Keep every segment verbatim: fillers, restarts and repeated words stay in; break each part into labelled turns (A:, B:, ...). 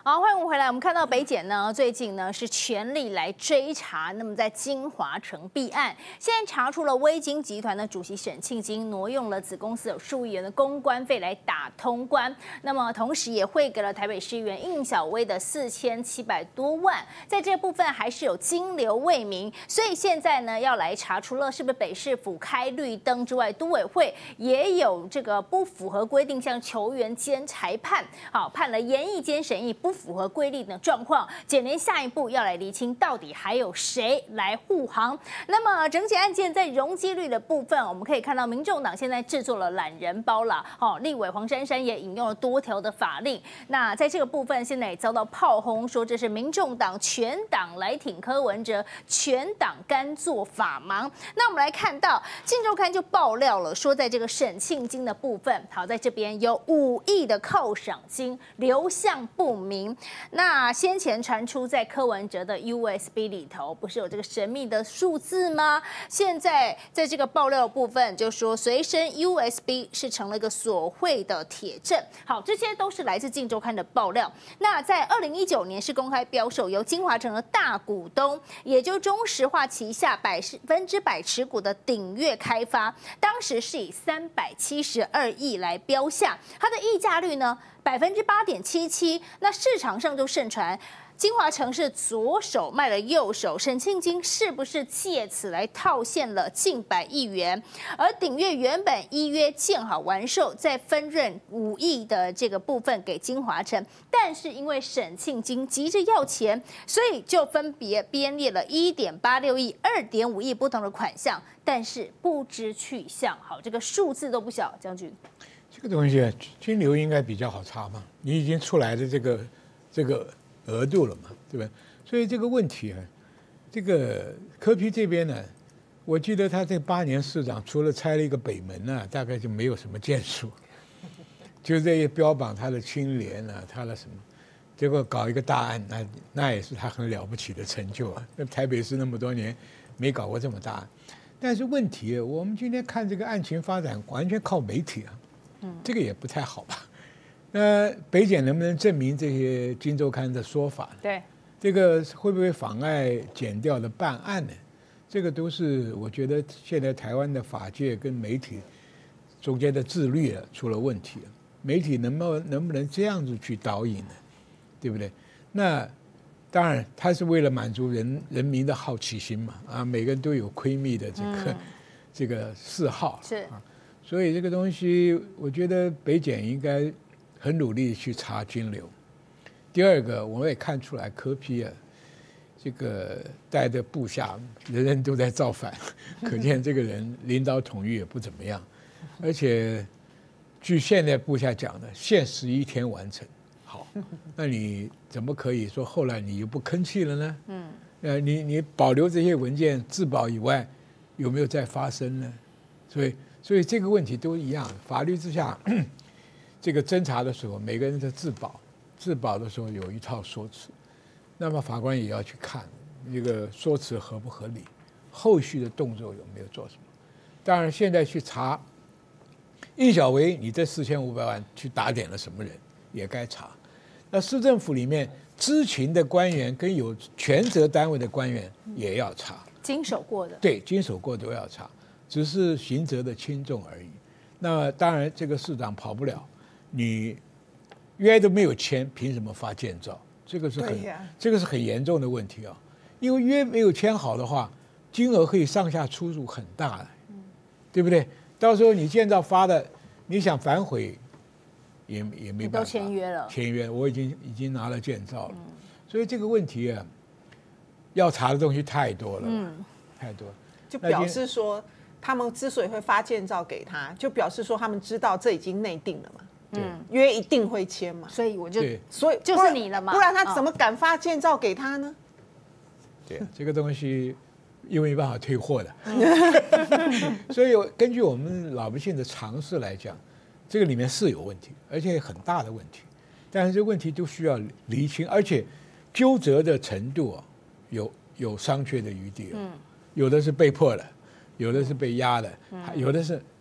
A: 好，欢迎我们回来。我们看到北检呢，最近呢是全力来追查，那么在金华城弊案，现在查出了威金集团的主席沈庆金挪用了子公司有数亿元的公关费来打通关，那么同时也汇给了台北市议员应小薇的四千七百多万，在这部分还是有金流未明，所以现在呢要来查，除了是不是北市府开绿灯之外，都委会也有这个不符合规定，像球员兼裁判，好判了研议兼审议不符合规定的状况，检联下一步要来厘清到底还有谁来护航。那么整起案件在容积率的部分，我们可以看到民众党现在制作了懒人包啦，哦，立委黄珊珊也引用了多条的法令。那在这个部分，现在也遭到炮轰，说这是民众党全党来挺柯文哲，全党甘做法盲。那我们来看到《镜周刊》就爆料了，说在这个沈庆金的部分，好，在这边有五亿的扣赏金流向不明。那先前传出在柯文哲的 U S B 里头，不是有这个神秘的数字吗？现在在这个爆料的部分，就说随身 U S B 是成了一个索贿的铁证。好，这些都是来自《镜周刊》的爆料。那在二零一九年是公开标售，由金华城的大股东，也就中石化旗下百分之百持股的鼎越开发，当时是以三百七十二亿来标下，它的溢价率呢？百分之八点七七，那市场上就盛传金华城是左手卖了右手，沈庆金是不是借此来套现了近百亿元？而鼎越原本依约建好完售，再分润五亿的这个部分给金华城，但是因为沈庆金急着要钱，所以就分别编列了一点八六亿、二点五亿不同的款项，但是不知去向。好，这个数字都不小，将军。
B: 这个东西金流应该比较好查嘛，你已经出来的这个这个额度了嘛，对吧？所以这个问题啊，这个柯 P 这边呢，我记得他这八年市长除了拆了一个北门呢、啊，大概就没有什么建树，就这些标榜他的清廉啊，他的什么，结果搞一个大案，那那也是他很了不起的成就啊。那台北市那么多年没搞过这么大案，但是问题，我们今天看这个案情发展，完全靠媒体啊。这个也不太好吧？那北检能不能证明这些《金周刊》的说法？
A: 对，
B: 这个会不会妨碍检调的办案呢？这个都是我觉得现在台湾的法界跟媒体中间的自律啊出了问题了。媒体能不能能不能这样子去导引呢？对不对？那当然，他是为了满足人人民的好奇心嘛，啊，每个人都有窥密的这个、嗯、这个嗜好
A: 是。
B: 啊所以这个东西，我觉得北检应该很努力去查金流。第二个，我们也看出来柯 P 啊，这个带的部下人人都在造反，可见这个人领导统御也不怎么样。而且，据现在部下讲的，限十一天完成。好，那你怎么可以说后来你又不吭气了呢？嗯，呃，你你保留这些文件自保以外，有没有再发生呢？所以。所以这个问题都一样，法律之下，这个侦查的时候，每个人的自保，自保的时候有一套说辞，那么法官也要去看这个说辞合不合理，后续的动作有没有做什么。当然，现在去查应小薇，你这四千五百万去打点了什么人，也该查。那市政府里面知情的官员跟有权责单位的官员也要查，
A: 经手过的，
B: 对，经手过都要查。只是刑责的轻重而已。那当然，这个市长跑不了，你约都没有签，凭什么发建造？这个是很，这个是很严重的问题啊。因为约没有签好的话，金额可以上下出入很大的，对不对？到时候你建造发的，你想反悔，也也没办法。
A: 都签约了，
B: 签约，我已经已经拿了建造了，嗯、所以这个问题啊，要查的东西太多了，嗯，太多了。
C: 就表示说。他们之所以会发建造给他，就表示说他们知道这已经内定了嘛，嗯，约一定会签嘛，
A: 所以我就
C: 所以
A: 就是你了嘛，
C: 不然他怎么敢发建造给他呢？
B: 对，这个东西又没办法退货的，嗯、所以根据我们老百姓的常识来讲，这个里面是有问题，而且很大的问题，但是这问题都需要厘清，而且纠责的程度啊，有有商榷的余地啊，嗯，有的是被迫的。有的是被压的，有的是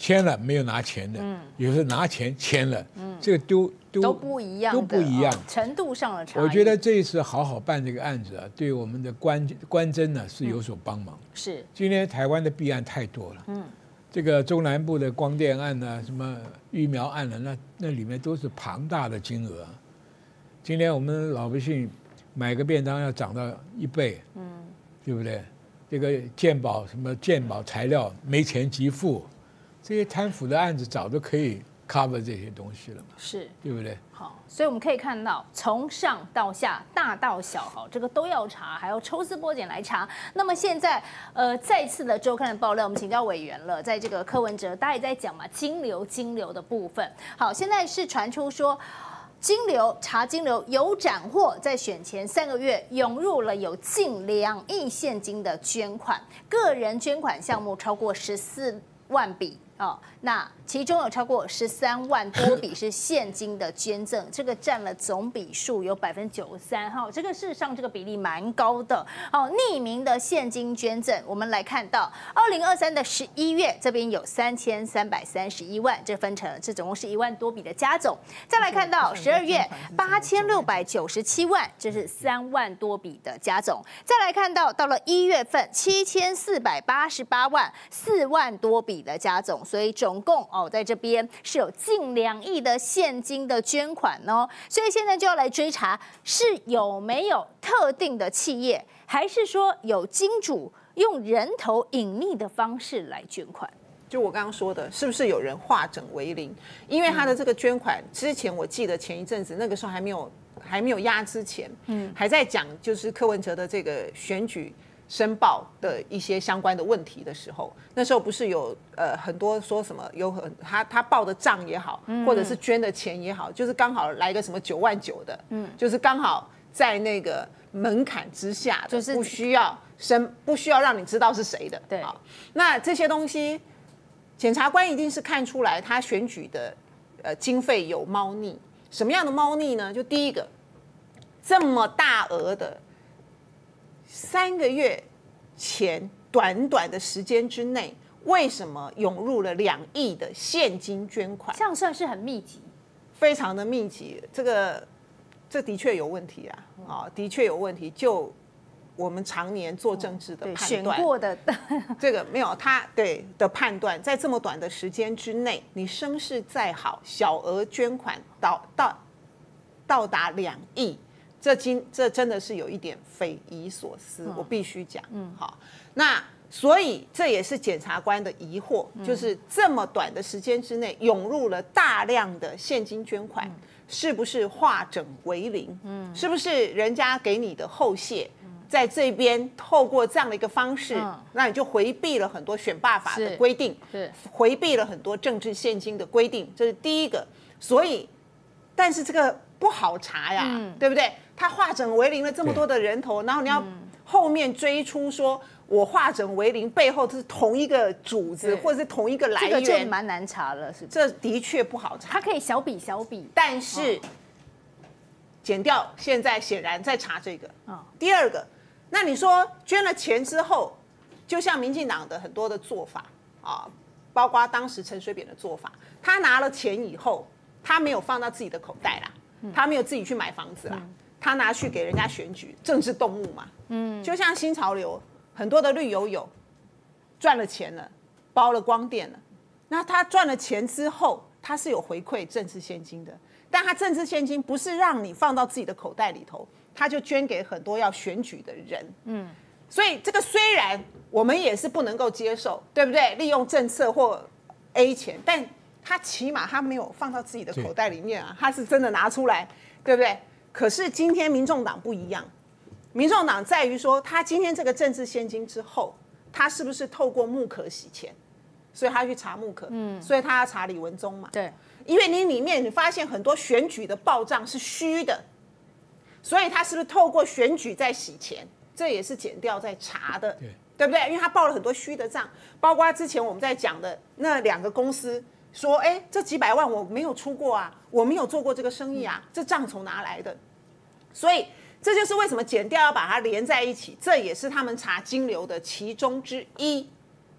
B: 签了没有拿钱的，嗯，有时候拿钱签了，嗯，这个都都
A: 都不一样，
B: 都不一样，
A: 哦、程度上的差异。
B: 我觉得这一次好好办这个案子啊，对我们的官官侦呢是有所帮忙。
A: 嗯、是，
B: 今天台湾的弊案太多了，嗯，这个中南部的光电案啊，什么疫苗案啊，那那里面都是庞大的金额、啊。今天我们老百姓买个便当要涨到一倍，嗯，对不对？这个健保什么健保材料没钱给付，这些贪腐的案子早都可以 cover 这些东西了嘛，
A: 是，
B: 对不对？
A: 好，所以我们可以看到，从上到下，大到小，好，这个都要查，还要抽丝剥茧来查。那么现在，呃，再次的周刊的爆料，我们请教委员了，在这个柯文哲，大家也在讲嘛，金流金流的部分。好，现在是传出说。金流查金流有斩获，在选前三个月涌入了有近两亿现金的捐款，个人捐款项目超过十四万笔哦，那其中有超过十三万多笔是现金的捐赠，这个占了总笔数有百分之九十三哈，这个事实上这个比例蛮高的。好，匿名的现金捐赠，我们来看到二零二三的十一月这边有三千三百三十一万，这分成这总共是一万多笔的加总。再来看到十二月八千六百九十七万，这是三万多笔的加总。再来看到到了一月份七千四百八十八万，四万多笔的加总，所以总共哦，在这边是有近两亿的现金的捐款哦，所以现在就要来追查是有没有特定的企业，还是说有金主用人头隐匿的方式来捐款？
C: 就我刚刚说的，是不是有人化整为零？因为他的这个捐款之前，我记得前一阵子那个时候还没有还没有压之前，嗯，还在讲就是柯文哲的这个选举申报的一些相关的问题的时候，那时候不是有呃很多说什么有很他他报的账也好，或者是捐的钱也好，就是刚好来个什么九万九的，嗯，就是刚好在那个门槛之下的，就是不需要申不需要让你知道是谁的，
A: 对，
C: 好，那这些东西，检察官一定是看出来他选举的呃经费有猫腻，什么样的猫腻呢？就第一个，这么大额的。三个月前，短短的时间之内，为什么涌入了两亿的现金捐款？
A: 这样算是很密集，
C: 非常的密集。这个，这的确有问题啊！啊，的确有问题。就我们常年做政治的判断，
A: 选过的
C: 这个没有他对的判断，在这么短的时间之内，你声势再好，小额捐款到到到达两亿。这今这真的是有一点匪夷所思，嗯、我必须讲。嗯，好，那所以这也是检察官的疑惑，嗯、就是这么短的时间之内涌入了大量的现金捐款，嗯、是不是化整为零？嗯，是不是人家给你的后谢，嗯、在这边透过这样的一个方式，嗯、那你就回避了很多选罢法的规定，
A: 是
C: 回避了很多政治现金的规定，这是第一个。所以，但是这个不好查呀，嗯、对不对？他化整为零了这么多的人头，然后你要后面追出说，我化整为零背后是同一个主子或者是同一个来源，
A: 这个就蛮难查了，是不是？
C: 这的确不好查。
A: 他可以小笔小笔，
C: 但是检调现在显然在查这个。哦、第二个，那你说捐了钱之后，就像民进党的很多的做法啊，包括当时陈水扁的做法，他拿了钱以后，他没有放到自己的口袋啦，嗯、他没有自己去买房子啦。嗯他拿去给人家选举，政治动物嘛，嗯，就像新潮流很多的绿油油赚了钱了，包了光电了，那他赚了钱之后，他是有回馈政治现金的，但他政治现金不是让你放到自己的口袋里头，他就捐给很多要选举的人，嗯，所以这个虽然我们也是不能够接受，对不对？利用政策或 A 钱，但他起码他没有放到自己的口袋里面啊，他是真的拿出来，对不对？可是今天民众党不一样，民众党在于说，他今天这个政治现金之后，他是不是透过木可洗钱，所以他去查木可，嗯，所以他要查李文忠嘛，
A: 对，
C: 因为你里面你发现很多选举的报账是虚的，所以他是不是透过选举在洗钱？这也是检调在查的，对，对不对？因为他报了很多虚的账，包括之前我们在讲的那两个公司。说，哎，这几百万我没有出过啊，我没有做过这个生意啊，这账从哪来的？所以这就是为什么检调要把它连在一起，这也是他们查金流的其中之一。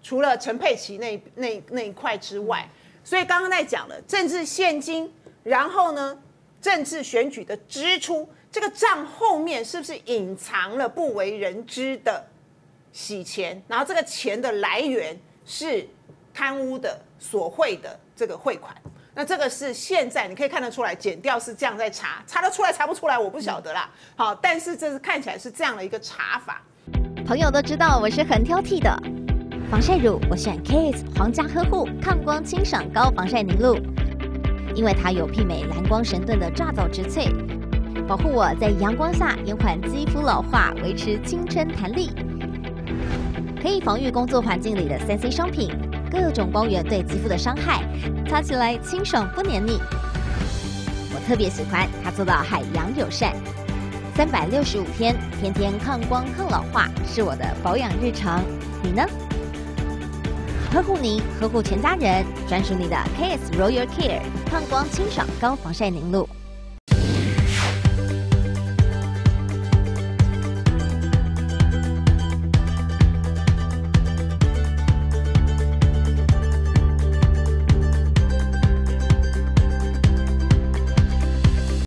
C: 除了陈佩琪那那那一块之外，所以刚刚在讲了政治现金，然后呢，政治选举的支出，这个账后面是不是隐藏了不为人知的洗钱？然后这个钱的来源是贪污的、索贿的这个汇款。那这个是现在你可以看得出来，检调是这样在查，查得出来查不出来我不晓得啦。好，但是这是看起来是这样的一个查法。
D: 朋友都知道我是很挑剔的，防晒乳我选 K S 皇家呵护抗光清爽高防晒凝露，因为它有媲美蓝光神盾的抓藻植萃，保护我在阳光下延缓肌肤老化，维持青春弹力，可以防御工作环境里的三 C 商品。各种光源对肌肤的伤害，擦起来清爽不黏腻。我特别喜欢它做到海洋友善，三百六十五天，天天抗光抗老化，是我的保养日常。你呢？呵护您，呵护全家人，专属你的 K S Royal Care 抗光清爽高防晒凝露。